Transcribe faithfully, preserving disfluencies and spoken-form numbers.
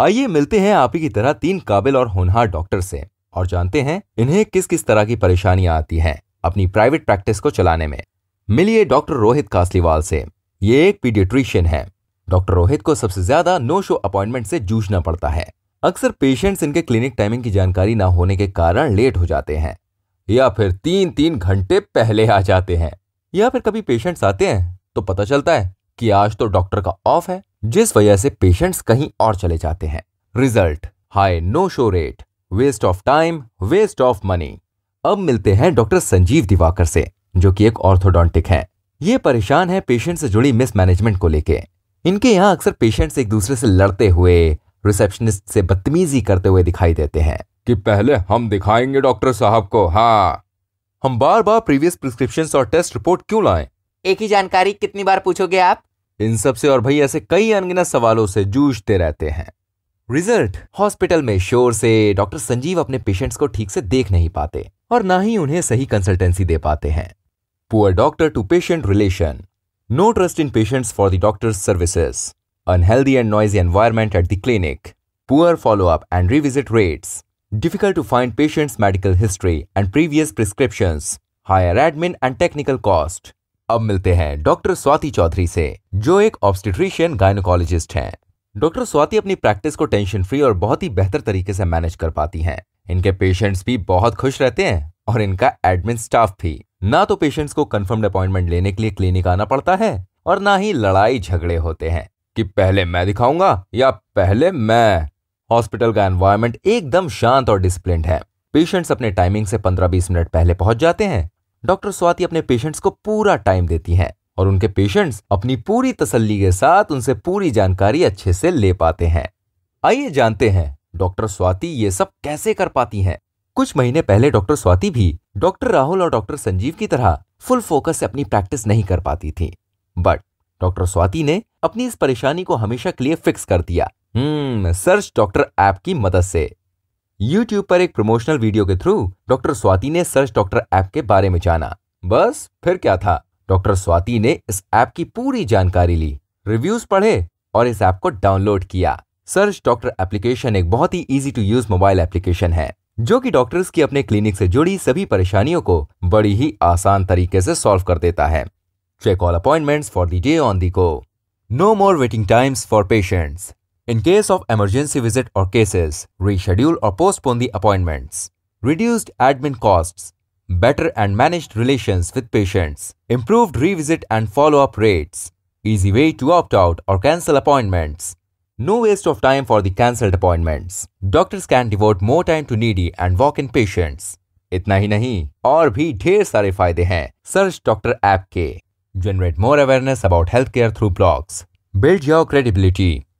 आइए मिलते हैं आप ही की तरह तीन काबिल और होनहार डॉक्टर से और जानते हैं इन्हें किस किस तरह की परेशानियां आती हैं अपनी प्राइवेट प्रैक्टिस को चलाने में। मिलिए डॉक्टर रोहित कासलीवाल से। ये एक पीडियाट्रिशियन है। डॉक्टर रोहित को सबसे ज्यादा नो शो अपॉइंटमेंट से जूझना पड़ता है। अक्सर पेशेंट्स इनके क्लिनिक टाइमिंग की जानकारी ना होने के कारण लेट हो जाते हैं या फिर तीन तीन घंटे पहले आ जाते हैं, या फिर कभी पेशेंट्स आते हैं तो पता चलता है कि आज तो डॉक्टर का ऑफ है, जिस वजह से पेशेंट्स कहीं और चले जाते हैं। Result high no show rate, waste of time, waste of money. अब मिलते हैं डॉक्टर संजीव दिवाकर से, जो कि एक ऑर्थोडोंटिक हैं। ये परेशान है पेशेंट से जुड़ी मिसमैनेजमेंट को लेके। इनके यहाँ अक्सर पेशेंट्स एक दूसरे से लड़ते हुए, रिसेप्शनिस्ट से बदतमीजी करते हुए दिखाई देते हैं कि पहले हम दिखाएंगे डॉक्टर साहब को, हाँ हम बार बार प्रीवियस प्रिस्क्रिप्शंस और टेस्ट रिपोर्ट क्यों लाएं? एक ही जानकारी कितनी बार पूछोगे आप? इन सब से और भाई ऐसे कई अनगिनत सवालों से जूझते रहते हैं। रिजल्ट हॉस्पिटल में शोर से डॉक्टर संजीव अपने पेशेंट्स को ठीक से देख नहीं पाते और ना ही उन्हें सही कंसल्टेंसी दे पाते हैं। Poor doctor to patient relation, no trust in patients for the doctors services, unhealthy and noisy environment at the clinic, poor follow-up and revisit rates, difficult to find patients' medical history and previous prescriptions, higher admin and technical cost. अब मिलते हैं doctor Swati Chaudhary से, जो एक obstetrician gynaecologist हैं। Doctor Swati अपनी practice को tension free और बहुत ही बेहतर तरीके से मैनेज कर पाती हैं। इनके पेशेंट्स भी बहुत खुश रहते हैं और इनका एडमिन स्टाफ भी। ना तो पेशेंट्स को कंफर्म्ड अपॉइंटमेंट लेने के लिए क्लिनिक आना पड़ता है और ना ही लड़ाई झगड़े होते हैं कि पहले मैं दिखाऊंगा या पहले मैं। हॉस्पिटल का एनवायरनमेंट एकदम शांत और डिसिप्लिन्ड है। पेशेंट्स अपने टाइमिंग से पंद्रह बीस मिनट पहले पहुंच जाते हैं। डॉक्टर स्वाति अपने पेशेंट्स को पूरा टाइम देती हैं और उनके पेशेंट्स अपनी पूरी तसल्ली के साथ उनसे पूरी जानकारी अच्छे से ले पाते हैं। आइए जानते हैं डॉक्टर स्वाति ये सब कैसे कर पाती हैं। कुछ महीने पहले डॉक्टर स्वाति भी डॉक्टर राहुल और डॉक्टर संजीव की तरह फुल फोकस से अपनी प्रैक्टिस नहीं कर पाती थी, बट डॉक्टर स्वाति ने अपनी इस परेशानी को हमेशा के लिए फिक्स कर दिया हम्म सर्च डॉक्टर ऐप की मदद से। यूट्यूब पर एक प्रमोशनल वीडियो के थ्रू डॉक्टर स्वाति ने सर्च डॉक्टर ऐप के बारे में जाना। बस फिर क्या था, डॉक्टर स्वाति ने इस ऐप की पूरी जानकारी ली, रिव्यूज पढ़े और इस ऐप को डाउनलोड किया। सर्च डॉक्टर एप्लीकेशन एक बहुत ही easy to use mobile application है, जो कि डॉक्टर्स की अपने क्लिनिक से जुड़ी सभी परेशानियों को बड़ी ही आसान तरीके से सॉल्व कर देता है। Check all appointments for the day on the go. No more waiting times for patients. In case of emergency visit or cases, reschedule or postpone the appointments. Reduced admin costs. Better and managed relations with patients. Improved revisit and follow-up rates. Easy way to opt out or cancel appointments. No waste of time for the cancelled appointments. Doctors can devote more time to needy and walk-in patients. इतना ही नहीं और भी ढेर सारे फायदे हैं search doctor app के। Generate more awareness about healthcare through blogs. Build your credibility.